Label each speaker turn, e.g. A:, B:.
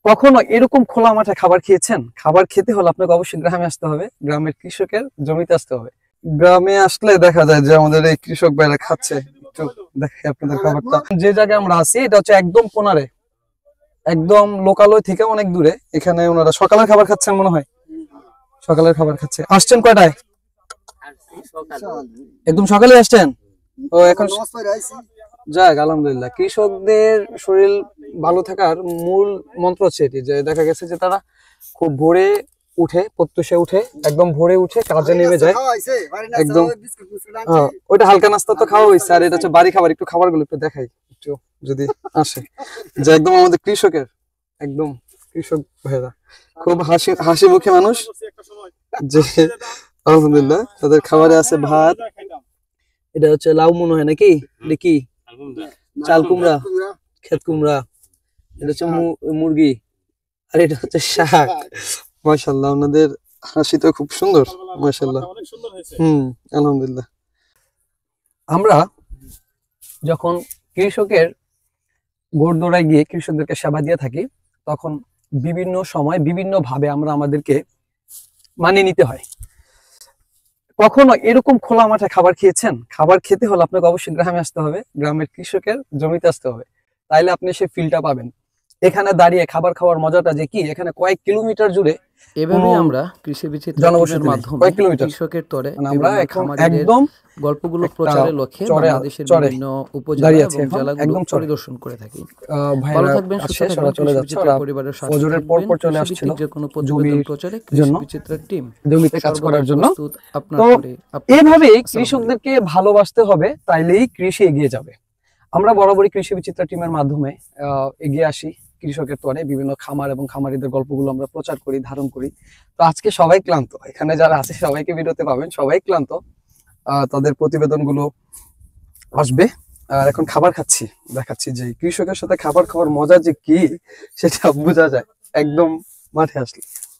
A: কখনো এরকম খোলা মাঠে খাবার খেয়েছেন? খাবার খেতে হলে আপনাকে অবশ্যই গ্রামে আসতে হবে, গ্রামের কৃষকের জমিতে আসতে হবে। গ্রামে আসলে দেখা যায় যে আমাদের এই কৃষক ভাইরা খাচ্ছে। একটু দেখে আপনাদের খাবারটা, যে জায়গায় আমরা আছি এটা হচ্ছে একদম কোনারে, একদম লোকালয় থেকে অনেক দূরে। এখানে ওনারা সকালের খাবার খাচ্ছেন মনে হয়, সকালের খাবার খাচ্ছে। আসছেন কয়টায়? একদম সকালে আসছেন? ও এখন যাক আলহামদুলিল্লাহ। কৃষকদের শরীর ভালো থাকার মূল মন্ত্র হচ্ছে এটি, যে দেখা গেছে যে তারা খুব ভোরে উঠে, প্রত্যুষে উঠে, একদম ভোরে উঠে কাজে নেমে যায় একদম। ওইটা হালকা নাস্তা তো খাওয়া হয়েছে, আর এটা হচ্ছে বাড়ি খাবার। একটু খাবারগুলো একটু দেখাই একটু যদি আসে, যে একদম আমাদের কৃষকের, একদম কৃষক ভাইরা খুব হাসি হাসি মুখে মানুষ। যে আলহামদুলিল্লাহ তাদের খাবারে আছে ভাত, এটা হচ্ছে লাউ মনে হয় নাকি, এটা কি চাল কুমড়া, ক্ষেত কুমড়া, এটা হচ্ছে মুরগি, আর এটা হচ্ছে শাক। মাশাআল্লাহ ওনাদের হাসি তো খুব সুন্দর, মাশাআল্লাহ। আলহামদুলিল্লাহ। আমরা যখন কৃষকের ঘোড়দৌড়ায় গিয়ে কৃষকদেরকে সেবা দিয়ে থাকি, তখন বিভিন্ন সময় বিভিন্ন ভাবে আমরা আমাদেরকে মানিয়ে নিতে হয়। কখনো এরকম খোলা মাঠে খাবার খেয়েছেন? খাবার খেতে হলে আপনাকে অবশ্যই গ্রামে আসতে হবে, গ্রামের কৃষকের জমিতে আসতে হবে, তাইলে আপনি সেই ফিলটা পাবেন। এখানে দাঁড়িয়ে খাবার খাওয়ার মজাটা যে কি, এখানে কয়েক কিলোমিটার জুড়ে
B: এভাবে আমরা কৃষি বিচিত্রা টিমের মাধ্যমে কৃষকের তরে
A: আমরা একদম
B: গল্পগুলো প্রচারের লক্ষ্যে বাংলাদেশের বিভিন্ন উপজেলা এবং জেলাগুলো পরিদর্শন করে থাকি। ভালো থাকবেন, সুস্থ থাকবেন, কৃষি বিচিত্রা পরিবারের সাথে থাকবেন। কৃষিভিত্তিক যে কোনো প্রতিবেদন প্রচারে কৃষি বিচিত্রা টিম
A: জমিতে কাজ করার জন্য তো এইভাবেই কৃষকদেরকে ভালোবাসতে হবে, তাইলেই কৃষি এগিয়ে যাবে। আমরা বরাবরই কৃষি বিচিত্রা টিমের মাধ্যমে এগিয়ে আসি কৃষকের তরে, বিভিন্ন খামার এবং খামারিদের গল্পগুলো আমরা প্রচার করি, ধারণ করি। তো আজকে সবাই ক্লান্ত, এখানে যারা আছে সবাইকে ভিডিওতে পাবেন, সবাই ক্লান্ত। তাদের প্রতিবেদনগুলো আসবে। আর এখন খাবার খাচ্ছি, দেখাচ্ছি যে কৃষকের সাথে খাবার খাওয়ার মজা যে কি সেটা বোঝা যায় একদম মাঠে আসলে।